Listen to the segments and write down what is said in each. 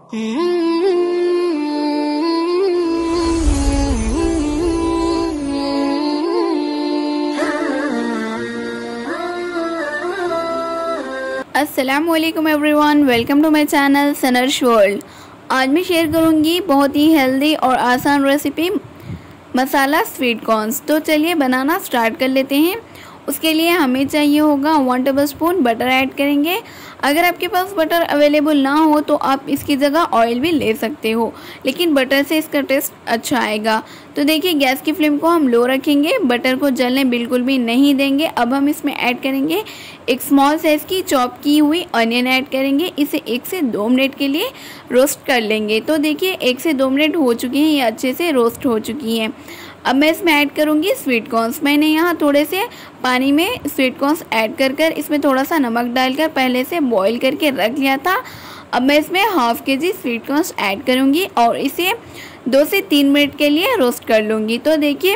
अस्सलामुअलैकुम everyone, welcome to my channel सनर्श world. आज मैं शेयर करूंगी बहुत ही हेल्दी और आसान रेसिपी मसाला स्वीट कॉर्न्स। तो चलिए बनाना स्टार्ट कर लेते हैं। उसके लिए हमें चाहिए होगा 1 टेबलस्पून बटर ऐड करेंगे। अगर आपके पास बटर अवेलेबल ना हो तो आप इसकी जगह ऑयल भी ले सकते हो, लेकिन बटर से इसका टेस्ट अच्छा आएगा। तो देखिए गैस की फ्लेम को हम लो रखेंगे, बटर को जलने बिल्कुल भी नहीं देंगे। अब हम इसमें ऐड करेंगे एक स्मॉल साइज़ की चॉप की हुई अनियन ऐड करेंगे। इसे 1 से 2 मिनट के लिए रोस्ट कर लेंगे। तो देखिए 1 से 2 मिनट हो चुके हैं, ये अच्छे से रोस्ट हो चुकी हैं। अब मैं इसमें ऐड करूँगी स्वीट कॉर्न्स। मैंने यहाँ थोड़े से पानी में स्वीट कॉर्न्स ऐड कर इसमें थोड़ा सा नमक डालकर पहले से बॉईल करके रख लिया था। अब मैं इसमें ½ kg स्वीट कॉर्न्स ऐड करूँगी और इसे 2 से 3 मिनट के लिए रोस्ट कर लूँगी। तो देखिए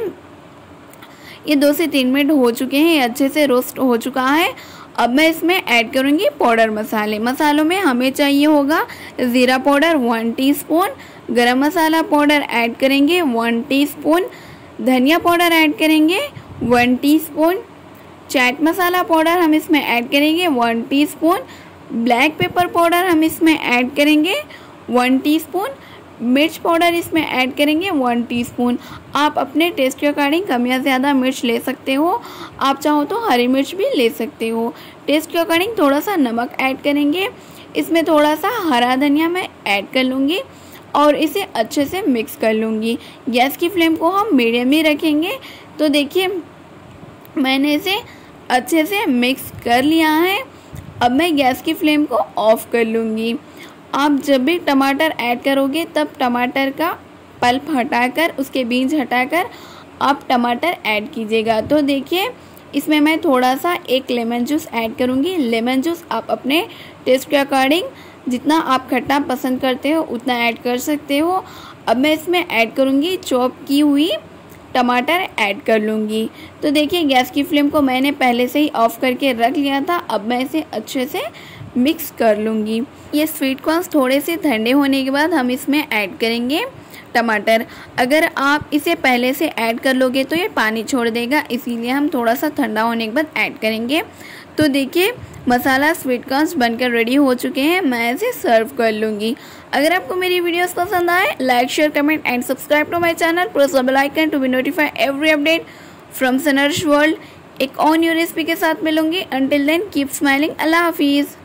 ये 2 से 3 मिनट हो चुके हैं, ये अच्छे से रोस्ट हो चुका है। अब मैं इसमें ऐड करूँगी पाउडर मसाले। मसालों में हमें चाहिए होगा ज़ीरा पाउडर 1 टीस्पून, गरम मसाला पाउडर ऐड करेंगे 1 टीस्पून, धनिया पाउडर ऐड करेंगे 1 टीस्पून, चाट मसाला पाउडर हम इसमें ऐड करेंगे 1 टीस्पून, ब्लैक पेपर पाउडर हम इसमें ऐड करेंगे 1 टीस्पून, मिर्च पाउडर इसमें ऐड करेंगे 1 टीस्पून। आप अपने टेस्ट के अकॉर्डिंग कम या ज़्यादा मिर्च ले सकते हो, आप चाहो तो हरी मिर्च भी ले सकते हो। टेस्ट के अकॉर्डिंग थोड़ा सा नमक ऐड करेंगे। इसमें थोड़ा सा हरा धनिया मैं ऐड कर लूँगी और इसे अच्छे से मिक्स कर लूँगी। गैस की फ्लेम को हम मीडियम ही रखेंगे। तो देखिए मैंने इसे अच्छे से मिक्स कर लिया है। अब मैं गैस की फ्लेम को ऑफ कर लूँगी। आप जब भी टमाटर ऐड करोगे तब टमाटर का पल्प हटाकर, उसके बीज हटाकर आप टमाटर ऐड कीजिएगा। तो देखिए इसमें मैं थोड़ा सा एक लेमन जूस ऐड करूँगी। लेमन जूस आप अपने टेस्ट के अकॉर्डिंग जितना आप खट्टा पसंद करते हो उतना ऐड कर सकते हो। अब मैं इसमें ऐड करूँगी चॉप की हुई टमाटर ऐड कर लूँगी। तो देखिए गैस की फ्लेम को मैंने पहले से ही ऑफ करके रख लिया था। अब मैं इसे अच्छे से मिक्स कर लूँगी। ये स्वीट कॉर्न्स थोड़े से ठंडे होने के बाद हम इसमें ऐड करेंगे टमाटर। अगर आप इसे पहले से ऐड कर लोगे तो ये पानी छोड़ देगा, इसीलिए हम थोड़ा सा ठंडा होने के बाद ऐड करेंगे। तो देखिए मसाला स्वीट कॉर्न्स बनकर रेडी हो चुके हैं। मैं इसे सर्व कर लूँगी। अगर आपको मेरी वीडियोस पसंद आए, like share comment and subscribe to my channel, press the bell icon to be notified every update from सनर्श वर्ल्ड। एक और न्यू रेसिपी के साथ मिलूंगी। Until then keep smiling. अल्लाह हाफिज़।